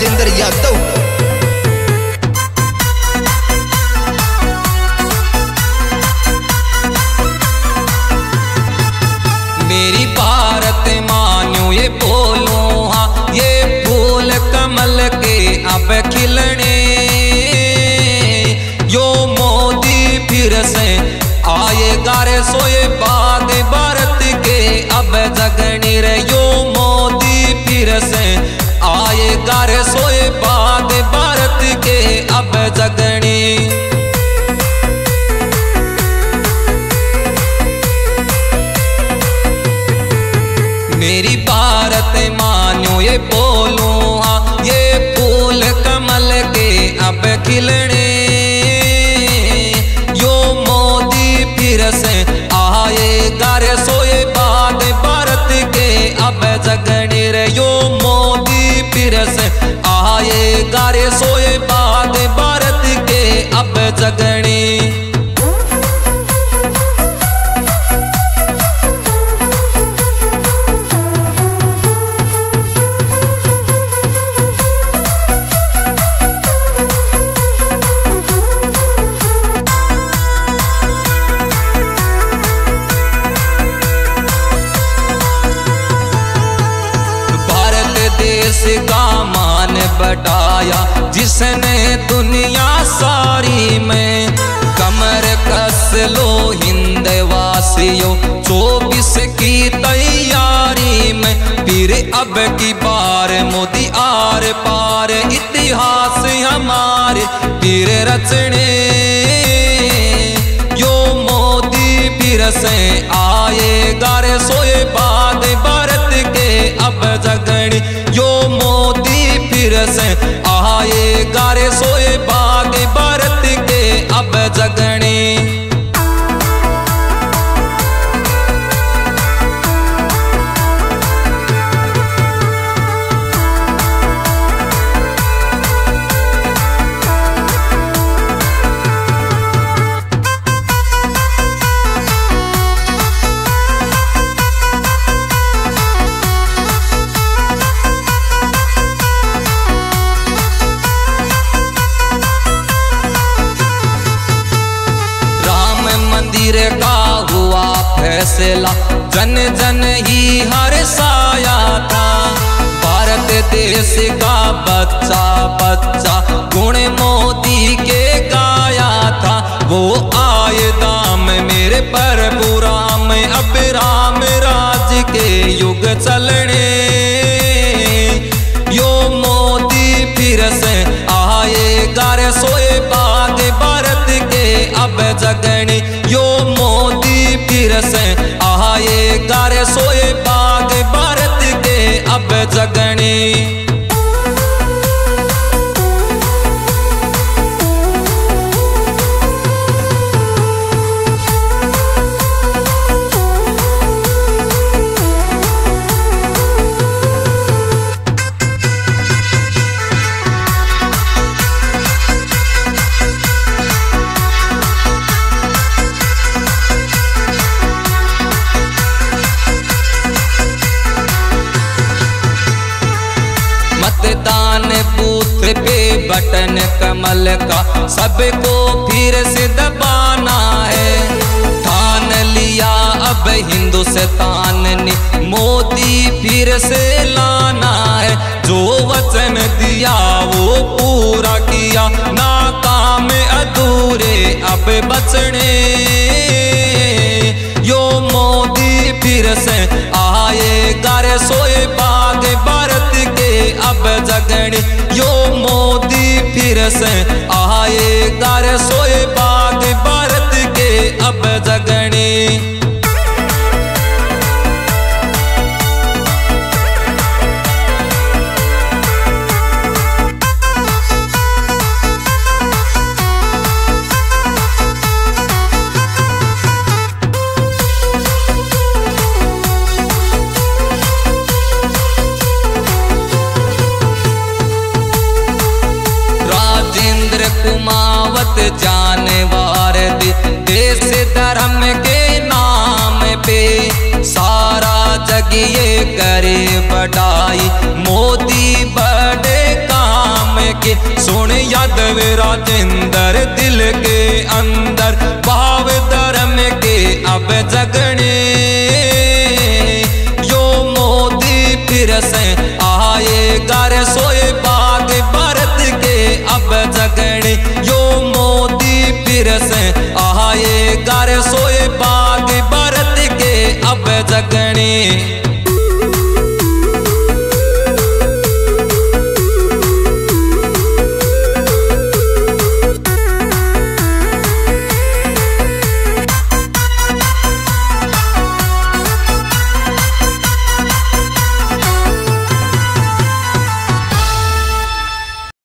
राजेंद्र यादव। मेरी भारत मान्यो ये बोलो हाँ, ये फूल कमल के अब खिलने, यो मोदी फिर से आएगा रे सोए बाग भारत के अब जगनी रे, यो मोदी फिर से आएगा रे सोए बाग भारत के अब जगनी। मेरी भारत मान्यो ये बोलो हाँ, ये फूल कमल के अब खिलने, यो मोदी फिर से आएगा रे सोए बाग भारत के अब जगने रे, यो मोदी फिर से आएगा रे सोए बाग भारत के अब जगने। देश का मान बढ़ाया जिसने दुनिया सारी में, कमर कस लो हिंद वासियों 24 की तैयारी में, फिर अब की बार मोदी आर पार इतिहास हमारे फिर रचने, यो मोदी फिर से आएगा रे सोए बाग भारत के अब जगनी, यो मोदी फिर से आएगा रे सोए बाग भारत के अब जगनी। मंदिर का हुआ फैसला जन जन ही हर्षाया था, भारत देश का बच्चा बच्चा गुण मोदी के गाया था, वो आए दाम मेरे प्रभु राम अब राम राज के युग चलने, यो मोदी फिर से आएगा रे सोए बाग भारत के अब जगनी, यो मोदी फिर से आएगा रे सोए बाग भारत के अब जगनी। मतदान बूथ पे बटन कमल का सबको फिर से दबाना है, ठान लिया अब हिंदुस्तान ने मोदी फिर से लाना है, जो वचन दिया वो पूरा किया, नाकाम अधूरे अब बचने, यो मोदी फिर से आएगा रे सोए बाग भारत के अब जगनी, यो मोदी फिर से आएगा रे सोए बाग भारत के अब जगनी। कुमावत जानवर देश धर्म के नाम पे, सारा जग ये करे बढ़ाई मोदी बड़े काम आएंगे। सुन यादव राजेंद्र दिल के अंदर भाव धर्म के अब जगने, यो मोदी फिर से आएगा रे सोए बाग भारत के अब जगने, यो मोदी फिर से आएगा रे सोए बाग भारत के अब जगने।